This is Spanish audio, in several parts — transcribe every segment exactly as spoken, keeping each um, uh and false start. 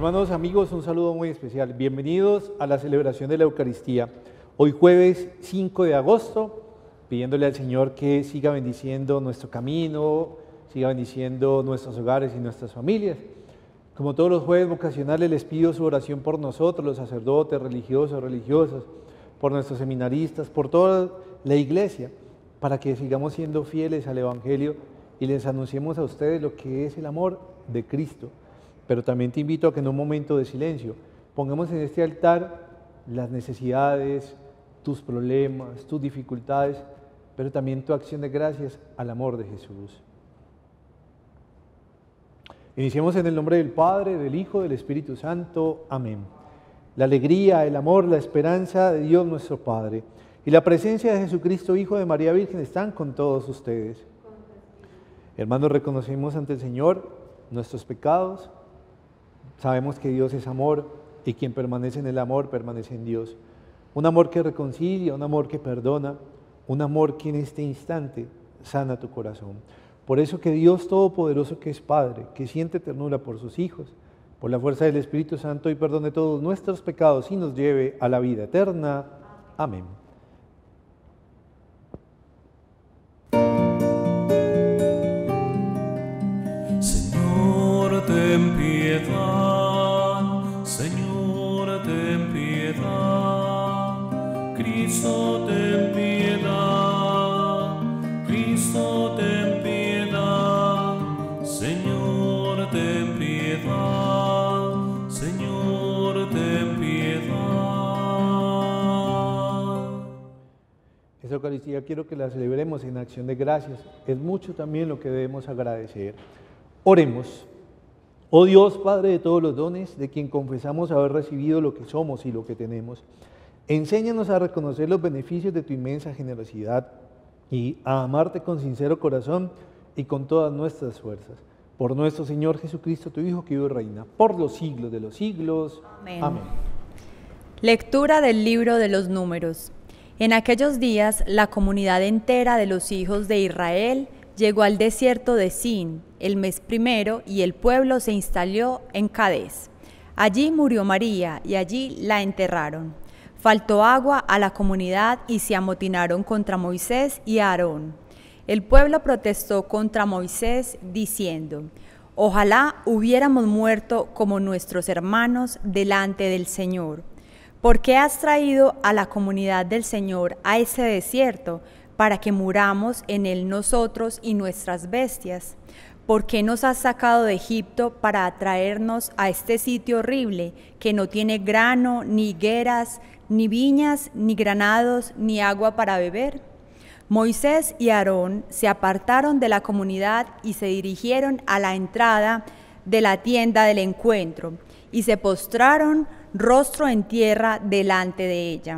Hermanos, amigos, un saludo muy especial. Bienvenidos a la celebración de la Eucaristía. Hoy jueves cinco de agosto, pidiéndole al Señor que siga bendiciendo nuestro camino, siga bendiciendo nuestros hogares y nuestras familias. Como todos los jueves vocacionales, les pido su oración por nosotros, los sacerdotes, religiosos, religiosas, por nuestros seminaristas, por toda la Iglesia, para que sigamos siendo fieles al Evangelio y les anunciemos a ustedes lo que es el amor de Cristo. Pero también te invito a que en un momento de silencio pongamos en este altar las necesidades, tus problemas, tus dificultades, pero también tu acción de gracias al amor de Jesús. Iniciemos en el nombre del Padre, del Hijo, del Espíritu Santo. Amén. La alegría, el amor, la esperanza de Dios nuestro Padre y la presencia de Jesucristo, Hijo de María Virgen, están con todos ustedes. Hermanos, reconocemos ante el Señor nuestros pecados. Sabemos que Dios es amor y quien permanece en el amor permanece en Dios. Un amor que reconcilia, un amor que perdona, un amor que en este instante sana tu corazón. Por eso que Dios Todopoderoso, que es Padre, que siente ternura por sus hijos, por la fuerza del Espíritu Santo, y perdone todos nuestros pecados y nos lleve a la vida eterna. Amén. Señor, ten piedad, Señor, ten piedad, Cristo, ten piedad, Cristo, ten piedad, Señor, ten piedad, Señor, ten piedad. Esta Eucaristía quiero que la celebremos en acción de gracias. Es mucho también lo que debemos agradecer. Oremos. Oh Dios, Padre de todos los dones, de quien confesamos haber recibido lo que somos y lo que tenemos, enséñanos a reconocer los beneficios de tu inmensa generosidad y a amarte con sincero corazón y con todas nuestras fuerzas. Por nuestro Señor Jesucristo, tu Hijo, que vive y reina por los siglos de los siglos. Amén. Amén. Lectura del libro de los Números. En aquellos días, la comunidad entera de los hijos de Israel llegó al desierto de Sin el mes primero y el pueblo se instaló en Cades. Allí murió María y allí la enterraron. Faltó agua a la comunidad y se amotinaron contra Moisés y Aarón. El pueblo protestó contra Moisés diciendo: ojalá hubiéramos muerto como nuestros hermanos delante del Señor. ¿Por qué has traído a la comunidad del Señor a ese desierto para que muramos en él nosotros y nuestras bestias? ¿Por qué nos has sacado de Egipto para traernos a este sitio horrible que no tiene grano, ni higueras, ni viñas, ni granados, ni agua para beber? Moisés y Aarón se apartaron de la comunidad y se dirigieron a la entrada de la tienda del encuentro y se postraron rostro en tierra delante de ella.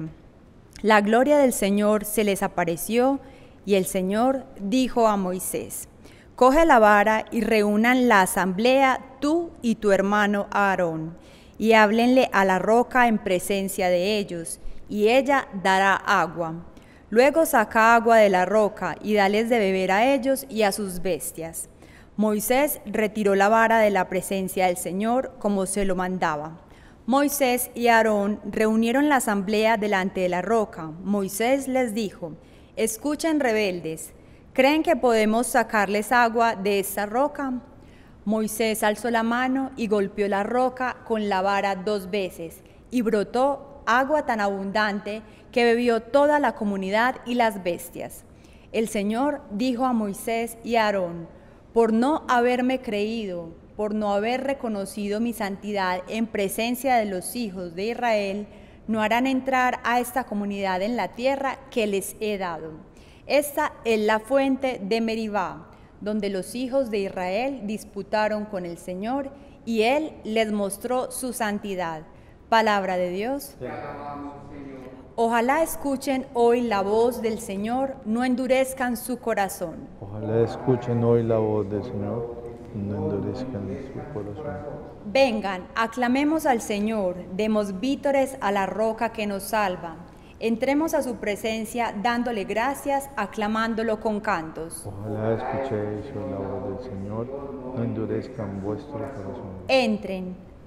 La gloria del Señor se les apareció y el Señor dijo a Moisés: coge la vara y reúnan la asamblea tú y tu hermano Aarón, y háblenle a la roca en presencia de ellos, y ella dará agua. Luego saca agua de la roca y dales de beber a ellos y a sus bestias. Moisés retiró la vara de la presencia del Señor como se lo mandaba. Moisés y Aarón reunieron la asamblea delante de la roca. Moisés les dijo: escuchen, rebeldes, ¿creen que podemos sacarles agua de esta roca? Moisés alzó la mano y golpeó la roca con la vara dos veces, y brotó agua tan abundante que bebió toda la comunidad y las bestias. El Señor dijo a Moisés y a Aarón: por no haberme creído, por no haber reconocido mi santidad en presencia de los hijos de Israel, no harán entrar a esta comunidad en la tierra que les he dado. Esta es la fuente de Meribá, donde los hijos de Israel disputaron con el Señor, y Él les mostró su santidad. Palabra de Dios. Te amamos, Señor. Ojalá escuchen hoy la voz del Señor, no endurezcan su corazón. Ojalá escuchen hoy la voz del Señor, no endurezcan su corazón. Vengan, aclamemos al Señor, demos vítores a la roca que nos salva. Entremos a su presencia dándole gracias, aclamándolo con cantos. Ojalá escuchéis la voz del Señor, no endurezcan vuestro corazón. Entren,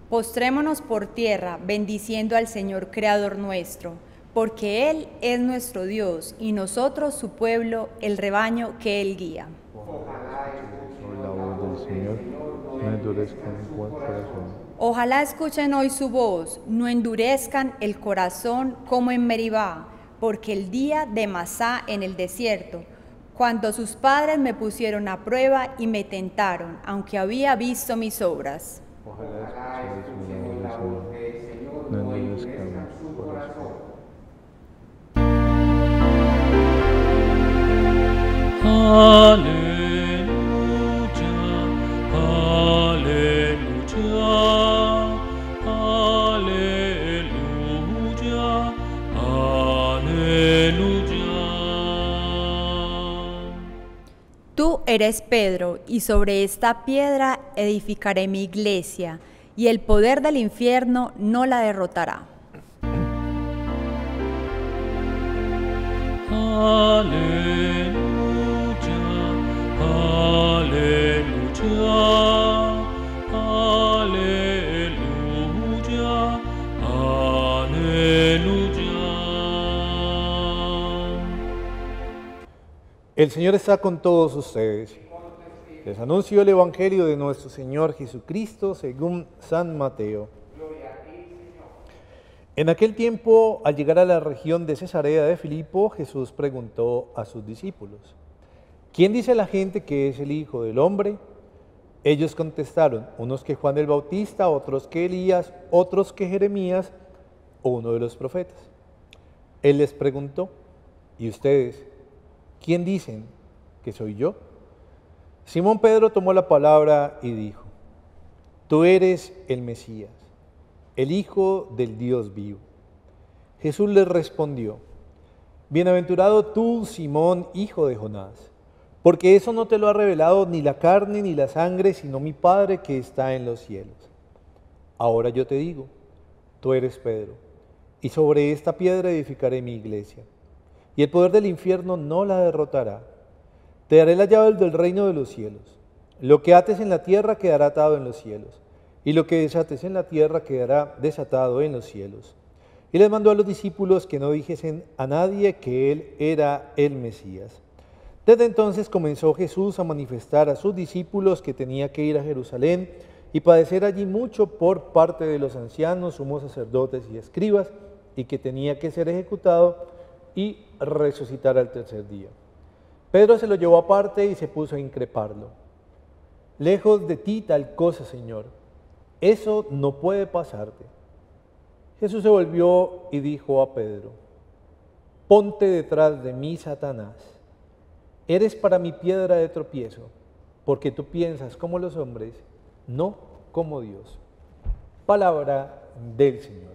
Postrémonos por tierra, bendiciendo al Señor Creador nuestro, porque Él es nuestro Dios y nosotros su pueblo, el rebaño que Él guía. La voz del Señor, no endurezcan el corazón. Ojalá escuchen hoy su voz, no endurezcan el corazón como en Meribá, porque el día de Masá en el desierto, cuando sus padres me pusieron a prueba y me tentaron, aunque había visto mis obras. Ojalá escuchéis la voz del Señor, no endurezcan el corazón. Aleluya, aleluya, aleluya, aleluya. Tú eres Pedro, y sobre esta piedra edificaré mi iglesia, y el poder del infierno no la derrotará. Aleluya, aleluya, aleluya, aleluya. El Señor está con todos ustedes. Les anuncio el Evangelio de nuestro Señor Jesucristo según San Mateo. En aquel tiempo, al llegar a la región de Cesarea de Filipo, Jesús preguntó a sus discípulos: ¿quién dice la gente que es el Hijo del Hombre? Ellos contestaron, unos que Juan el Bautista, otros que Elías, otros que Jeremías o uno de los profetas. Él les preguntó: ¿y ustedes, quién dicen que soy yo? Simón Pedro tomó la palabra y dijo: tú eres el Mesías, el Hijo del Dios vivo. Jesús les respondió: bienaventurado tú, Simón, hijo de Jonás, porque eso no te lo ha revelado ni la carne ni la sangre, sino mi Padre que está en los cielos. Ahora yo te digo, tú eres Pedro, y sobre esta piedra edificaré mi iglesia, y el poder del infierno no la derrotará. Te daré las llaves del reino de los cielos. Lo que ates en la tierra quedará atado en los cielos, y lo que desates en la tierra quedará desatado en los cielos. Y les mandó a los discípulos que no dijesen a nadie que él era el Mesías. Desde entonces comenzó Jesús a manifestar a sus discípulos que tenía que ir a Jerusalén y padecer allí mucho por parte de los ancianos, sumos sacerdotes y escribas, y que tenía que ser ejecutado y resucitar al tercer día. Pedro se lo llevó aparte y se puso a increparlo. Lejos de ti tal cosa, Señor. Eso no puede pasarte. Jesús se volvió y dijo a Pedro: ponte detrás de mí, Satanás. Eres para mí piedra de tropiezo, porque tú piensas como los hombres, no como Dios. Palabra del Señor.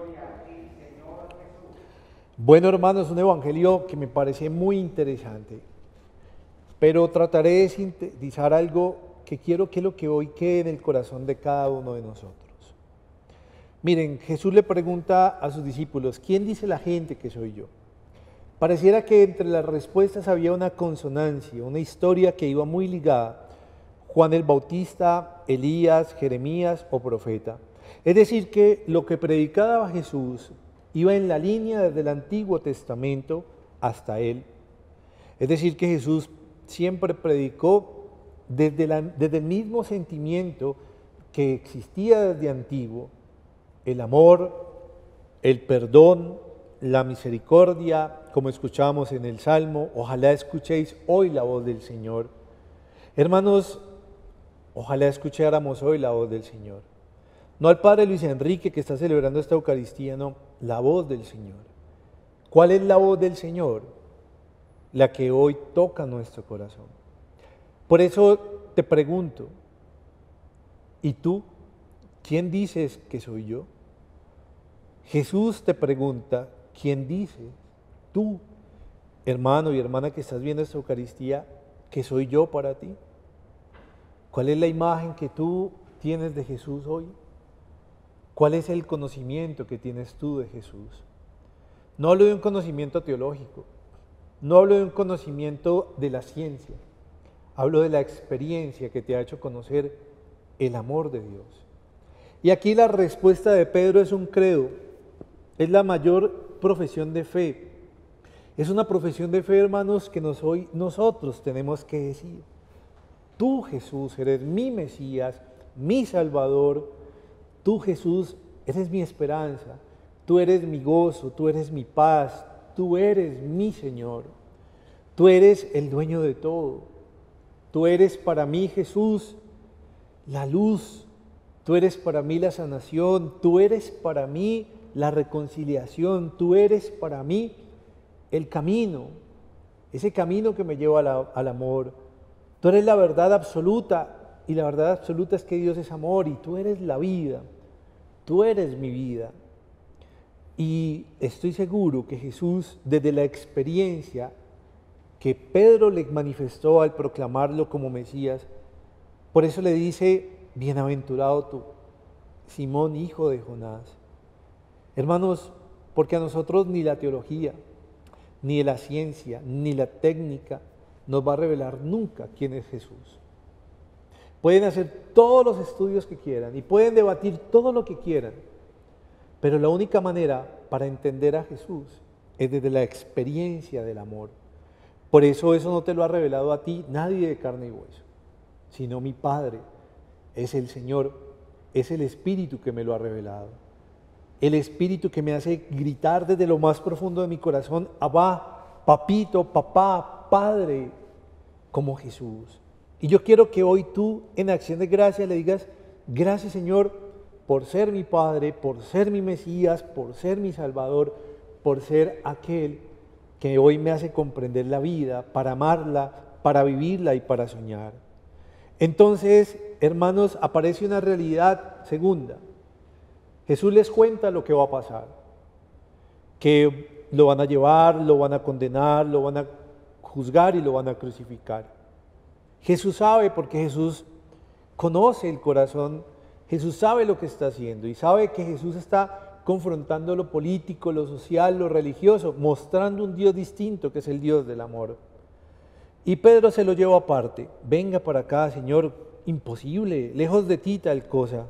Bueno, hermanos, un evangelio que me parece muy interesante, pero trataré de sintetizar algo que quiero que lo que hoy quede en el corazón de cada uno de nosotros. Miren, Jesús le pregunta a sus discípulos: ¿quién dice la gente que soy yo? Pareciera que entre las respuestas había una consonancia, una historia que iba muy ligada: Juan el Bautista, Elías, Jeremías o profeta. Es decir, que lo que predicaba Jesús iba en la línea desde el Antiguo Testamento hasta él. Es decir, que Jesús siempre predicó desde, la, desde el mismo sentimiento que existía desde antiguo: el amor, el perdón, la misericordia, como escuchábamos en el Salmo. Ojalá escuchéis hoy la voz del Señor. Hermanos, ojalá escucháramos hoy la voz del Señor. No al Padre Luis Enrique que está celebrando esta Eucaristía, no, la voz del Señor. ¿Cuál es la voz del Señor? La que hoy toca nuestro corazón. Por eso te pregunto, ¿y tú? ¿Quién dices que soy yo? Jesús te pregunta: ¿quién dices tú, hermano y hermana que estás viendo esta Eucaristía, que soy yo para ti? ¿Cuál es la imagen que tú tienes de Jesús hoy? ¿Cuál es el conocimiento que tienes tú de Jesús? No hablo de un conocimiento teológico, no hablo de un conocimiento de la ciencia, hablo de la experiencia que te ha hecho conocer el amor de Dios. Y aquí la respuesta de Pedro es un credo, es la mayor profesión de fe. Es una profesión de fe, hermanos, que nos, hoy nosotros tenemos que decir. Tú, Jesús, eres mi Mesías, mi Salvador. Tú, Jesús, eres mi esperanza. Tú eres mi gozo, tú eres mi paz. Tú eres mi Señor. Tú eres el dueño de todo. Tú eres para mí, Jesús, la luz. Tú eres para mí la sanación. Tú eres para mí la reconciliación. Tú eres para mí el camino, ese camino que me lleva a la, al amor. Tú eres la verdad absoluta, y la verdad absoluta es que Dios es amor, y tú eres la vida, tú eres mi vida. Y estoy seguro que Jesús, desde la experiencia que Pedro le manifestó al proclamarlo como Mesías, por eso le dice, bienaventurado tú, Simón, hijo de Jonás. Hermanos, porque a nosotros ni la teología, ni la ciencia, ni la técnica nos va a revelar nunca quién es Jesús. Pueden hacer todos los estudios que quieran y pueden debatir todo lo que quieran, pero la única manera para entender a Jesús es desde la experiencia del amor. Por eso eso no te lo ha revelado a ti nadie de carne y hueso, sino mi Padre, es el Señor, es el Espíritu que me lo ha revelado. El Espíritu que me hace gritar desde lo más profundo de mi corazón, Abba, papito, papá, Padre, como Jesús. Y yo quiero que hoy tú, en acción de gracia, le digas, gracias Señor, por ser mi Padre, por ser mi Mesías, por ser mi Salvador, por ser aquel que hoy me hace comprender la vida, para amarla, para vivirla y para soñar. Entonces, hermanos, aparece una realidad segunda. Jesús les cuenta lo que va a pasar, que lo van a llevar, lo van a condenar, lo van a juzgar y lo van a crucificar. Jesús sabe, porque Jesús conoce el corazón, Jesús sabe lo que está haciendo y sabe que Jesús está confrontando lo político, lo social, lo religioso, mostrando un Dios distinto que es el Dios del amor. Y Pedro se lo lleva aparte, venga para acá, Señor, imposible, lejos de ti tal cosa.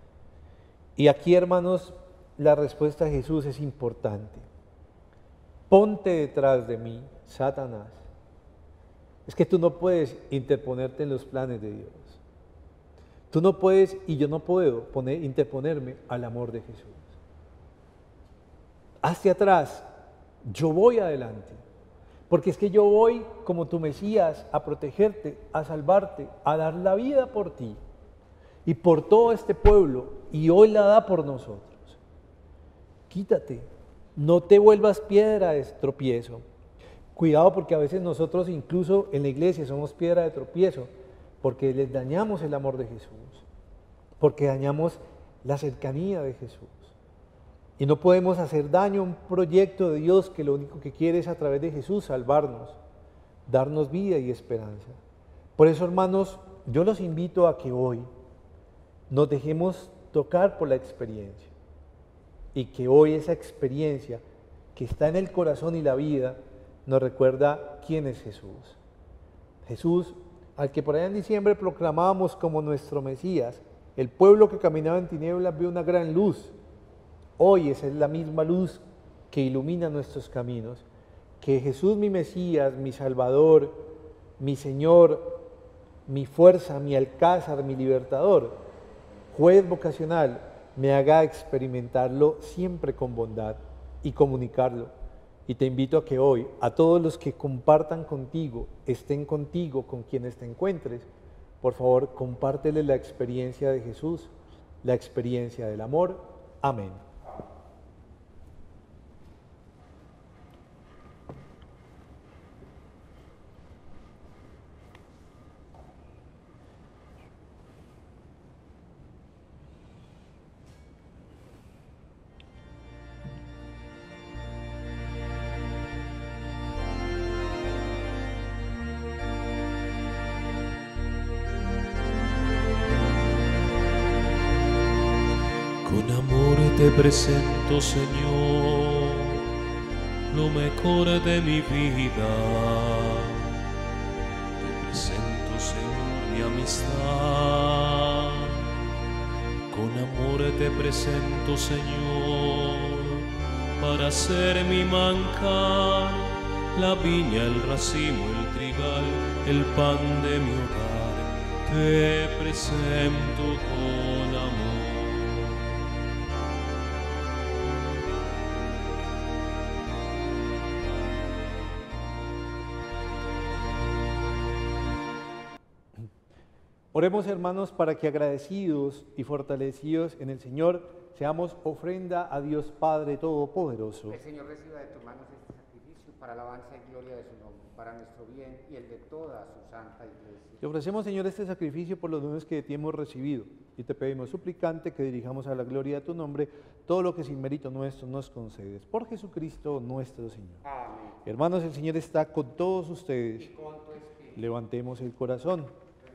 Y aquí, hermanos, la respuesta de Jesús es importante. Ponte detrás de mí, Satanás. Es que tú no puedes interponerte en los planes de Dios. Tú no puedes, y yo no puedo, poner, interponerme al amor de Jesús. Hazte atrás, yo voy adelante. Porque es que yo voy como tu Mesías a protegerte, a salvarte, a dar la vida por ti y por todo este pueblo, y hoy la da por nosotros. Quítate, no te vuelvas piedra de tropiezo. Cuidado, porque a veces nosotros incluso en la iglesia somos piedra de tropiezo, porque les dañamos el amor de Jesús, porque dañamos la cercanía de Jesús. Y no podemos hacer daño a un proyecto de Dios que lo único que quiere es a través de Jesús salvarnos, darnos vida y esperanza. Por eso, hermanos, yo los invito a que hoy nos dejemos tocar por la experiencia y que hoy esa experiencia que está en el corazón y la vida nos recuerda quién es Jesús. Jesús, al que por allá en diciembre proclamábamos como nuestro Mesías, el pueblo que caminaba en tinieblas vio una gran luz. Hoy esa es la misma luz que ilumina nuestros caminos. Que Jesús, mi Mesías, mi Salvador, mi Señor, mi fuerza, mi alcázar, mi libertador, juez vocacional, me haga experimentarlo siempre con bondad y comunicarlo. Y te invito a que hoy, a todos los que compartan contigo, estén contigo con quienes te encuentres, por favor, compártele la experiencia de Jesús, la experiencia del amor. Amén. Con amor te presento, Señor, lo mejor de mi vida. Te presento, Señor, mi amistad. con amor te presento, Señor, para ser mi manjar, la viña, el racimo, el trigal, el pan de mi hogar, te presento con amor. Oremos, hermanos, para que agradecidos y fortalecidos en el Señor seamos ofrenda a Dios Padre Todopoderoso. El Señor reciba de tus manos este sacrificio para alabanza y gloria de su nombre, para nuestro bien y el de toda su santa iglesia. Te ofrecemos, Señor, este sacrificio por los dones que de ti hemos recibido y te pedimos, suplicante, que dirijamos a la gloria de tu nombre todo lo que sin mérito nuestro nos concedes. Por Jesucristo nuestro Señor. Amén. Hermanos, el Señor está con todos ustedes. Y con tu espíritu. Levantemos el corazón.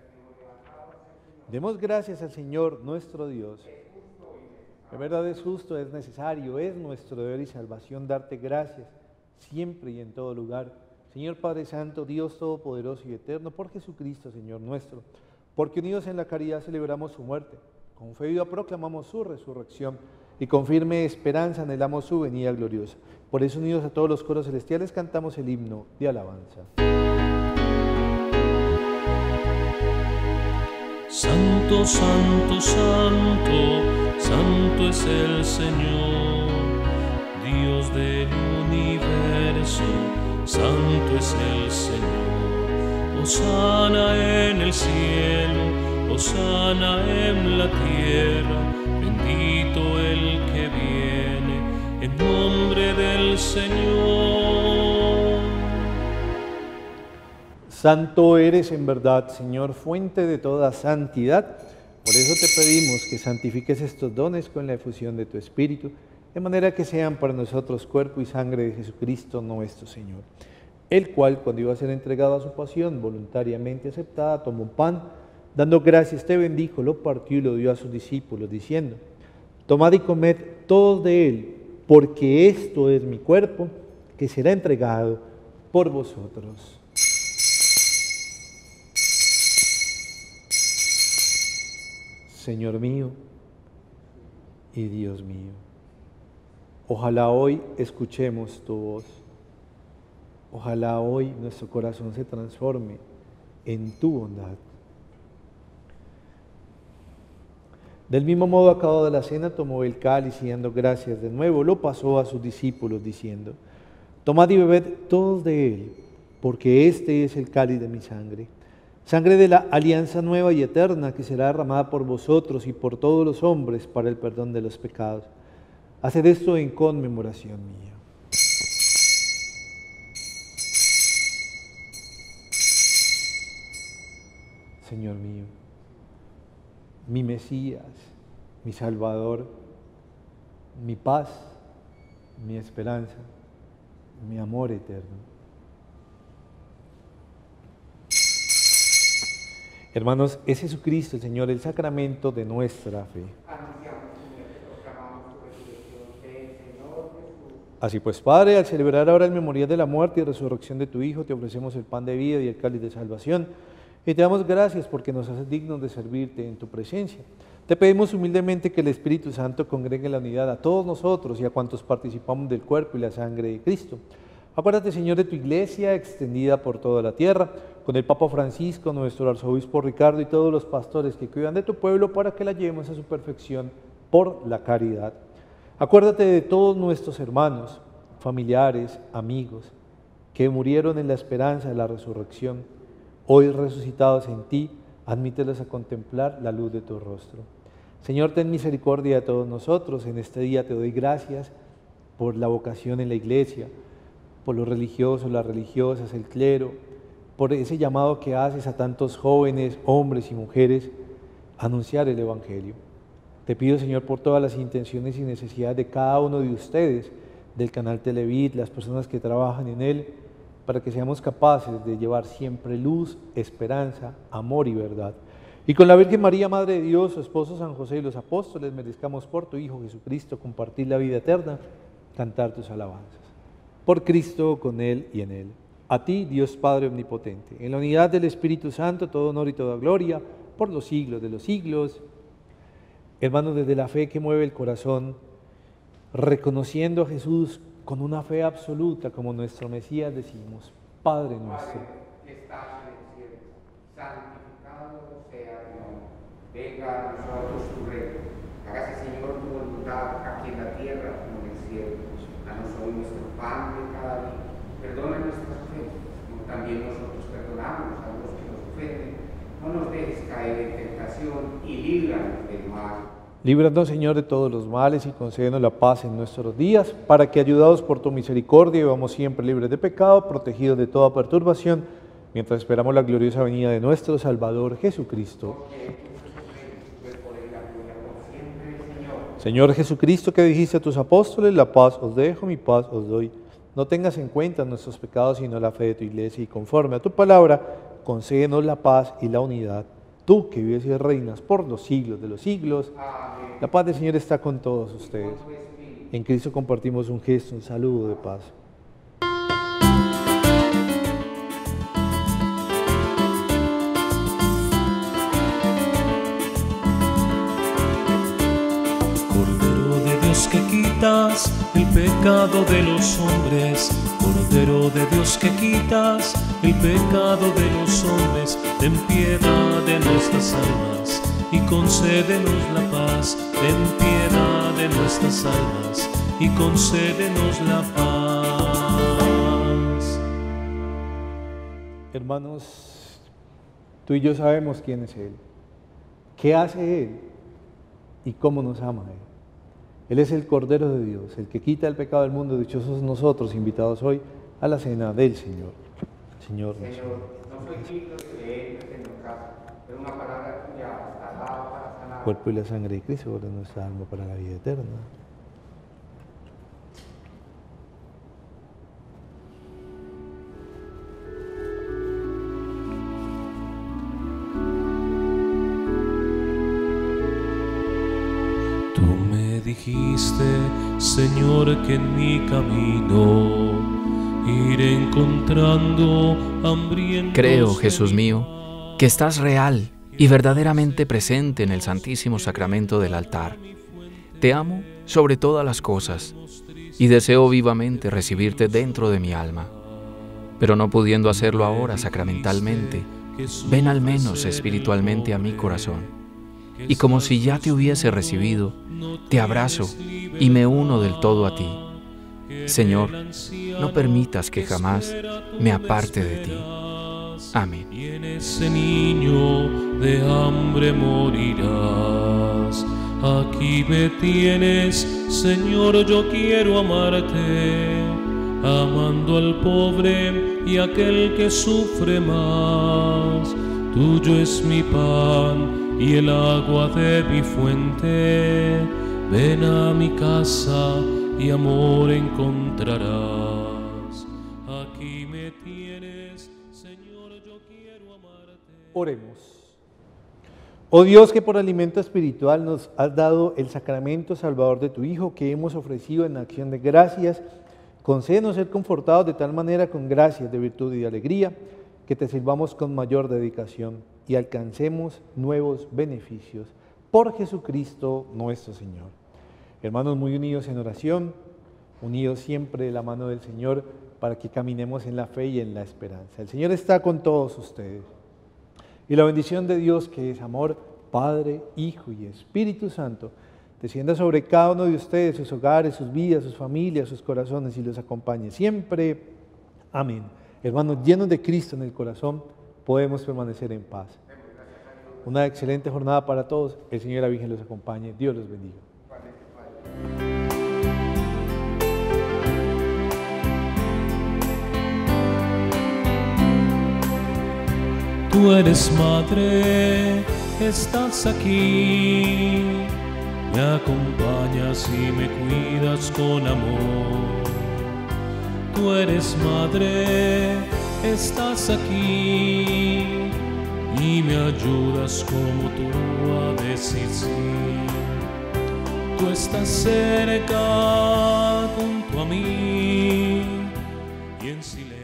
Demos gracias al Señor nuestro Dios. De verdad es justo, es necesario, es nuestro deber y salvación darte gracias siempre y en todo lugar. Señor Padre Santo, Dios Todopoderoso y Eterno, por Jesucristo, Señor nuestro, porque unidos en la caridad celebramos su muerte, con fe viva proclamamos su resurrección y con firme esperanza anhelamos su venida gloriosa. Por eso, unidos a todos los coros celestiales, cantamos el himno de alabanza. Santo, santo, santo, santo es el Señor, Dios del universo, santo es el Señor. Hosana en el cielo, hosana en la tierra, bendito el que viene en nombre del Señor. Santo eres en verdad, Señor, fuente de toda santidad. Por eso te pedimos que santifiques estos dones con la efusión de tu Espíritu, de manera que sean para nosotros cuerpo y sangre de Jesucristo nuestro Señor, el cual, cuando iba a ser entregado a su pasión voluntariamente aceptada, tomó pan, dando gracias, te bendijo, lo partió y lo dio a sus discípulos, diciendo: tomad y comed todos de él, porque esto es mi cuerpo, que será entregado por vosotros. Señor mío y Dios mío, ojalá hoy escuchemos tu voz, ojalá hoy nuestro corazón se transforme en tu bondad. Del mismo modo, acabado de la cena, tomó el cáliz y dando gracias de nuevo, lo pasó a sus discípulos diciendo: tomad y bebed todos de él, porque este es el cáliz de mi sangre, sangre de la alianza nueva y eterna, que será derramada por vosotros y por todos los hombres para el perdón de los pecados. Haced esto en conmemoración mía. Señor mío, mi Mesías, mi Salvador, mi paz, mi esperanza, mi amor eterno. Hermanos, es Jesucristo el Señor, el sacramento de nuestra fe. Anunciamos, Señor, que proclamamos tu resurrección, del Señor Jesús. Así pues, Padre, al celebrar ahora el memorial de la muerte y resurrección de tu Hijo, te ofrecemos el pan de vida y el cáliz de salvación, y te damos gracias porque nos haces dignos de servirte en tu presencia. Te pedimos humildemente que el Espíritu Santo congregue en la unidad a todos nosotros y a cuantos participamos del cuerpo y la sangre de Cristo. Acuérdate, Señor, de tu iglesia extendida por toda la tierra, con el Papa Francisco, nuestro arzobispo Ricardo y todos los pastores que cuidan de tu pueblo, para que la llevemos a su perfección por la caridad. Acuérdate de todos nuestros hermanos, familiares, amigos, que murieron en la esperanza de la resurrección. Hoy resucitados en ti, admítelos a contemplar la luz de tu rostro. Señor, ten misericordia de todos nosotros. En este día te doy gracias por la vocación en la iglesia, por los religiosos, las religiosas, el clero, por ese llamado que haces a tantos jóvenes, hombres y mujeres a anunciar el Evangelio. Te pido, Señor, por todas las intenciones y necesidades de cada uno de ustedes, del canal Televid, las personas que trabajan en él, para que seamos capaces de llevar siempre luz, esperanza, amor y verdad. Y con la Virgen María, Madre de Dios, su esposo San José y los apóstoles, merezcamos por tu Hijo Jesucristo compartir la vida eterna, cantar tus alabanzas. Por Cristo, con Él y en Él. A ti, Dios Padre Omnipotente, en la unidad del Espíritu Santo, todo honor y toda gloria, por los siglos de los siglos. Hermanos, desde la fe que mueve el corazón, reconociendo a Jesús con una fe absoluta, como nuestro Mesías, decimos: Padre nuestro, que estás en el cielo, santificado sea tu nombre. Venga a nosotros tu reino. Hágase, Señor, tu voluntad, aquí en la tierra como en el cielo. Danos hoy nuestro pan de cada día. Perdona nuestras ofensas, como también nosotros perdonamos a los que nos ofenden. No nos dejes caer en tentación y líbranos del mal. líbranos, Señor, de todos los males y concédenos la paz en nuestros días, para que, ayudados por tu misericordia, vivamos siempre libres de pecado, protegidos de toda perturbación, mientras esperamos la gloriosa venida de nuestro Salvador Jesucristo. Señor Jesucristo, que dijiste a tus apóstoles: la paz os dejo, mi paz os doy. No tengas en cuenta nuestros pecados, sino la fe de tu Iglesia, y conforme a tu palabra, concédenos la paz y la unidad. Tú, que vives y reinas por los siglos de los siglos. Amén. La paz del Señor está con todos ustedes. En Cristo compartimos un gesto, un saludo de paz. Que quitas el pecado de los hombres, Cordero de Dios que quitas el pecado de los hombres, ten piedad de nuestras almas y concédenos la paz, ten piedad de nuestras almas y concédenos la paz. Hermanos, tú y yo sabemos quién es Él, qué hace Él y cómo nos ama Él. Él es el Cordero de Dios, el que quita el pecado del mundo. Dichosos nosotros, invitados hoy a la cena del Señor. Señor, Señor, no soy digno de que entres en mi casa, pero una palabra tuya bastará para sanar. Cuerpo y la sangre de Cristo, por nuestra alma para la vida eterna. Dijiste, Señor, que en mi camino iré encontrando hambrientos. Creo, Jesús mío, que estás real y verdaderamente presente en el Santísimo Sacramento del altar. Te amo sobre todas las cosas y deseo vivamente recibirte dentro de mi alma. Pero no pudiendo hacerlo ahora sacramentalmente, ven al menos espiritualmente a mi corazón. Y como si ya te hubiese recibido, te abrazo y me uno del todo a ti. Señor, no permitas que jamás me aparte de ti. Amén. Y en ese niño de hambre morirás. Aquí me tienes, Señor, yo quiero amarte, amando al pobre y aquel que sufre más. Tuyo es mi pan y el agua de mi fuente, ven a mi casa y amor encontrarás. Aquí me tienes, Señor, yo quiero amarte. Oremos. Oh Dios, que por alimento espiritual nos has dado el sacramento salvador de tu Hijo, que hemos ofrecido en acción de gracias, concédenos ser confortados de tal manera con gracias de virtud y de alegría, que te sirvamos con mayor dedicación y alcancemos nuevos beneficios por Jesucristo nuestro Señor. Hermanos, muy unidos en oración, unidos siempre de la mano del Señor, para que caminemos en la fe y en la esperanza. El Señor está con todos ustedes. Y la bendición de Dios, que es amor, Padre, Hijo y Espíritu Santo, descienda sobre cada uno de ustedes, sus hogares, sus vidas, sus familias, sus corazones, y los acompañe siempre. Amén. Hermanos, llenos de Cristo en el corazón, podemos permanecer en paz. Una excelente jornada para todos. El Señor y la Virgen los acompañe. Dios los bendiga. Tú eres madre, estás aquí, me acompañas y me cuidas con amor. Tú eres madre, estás aquí y me ayudas como tú a decir sí. Tú estás cerca junto a mí y en silencio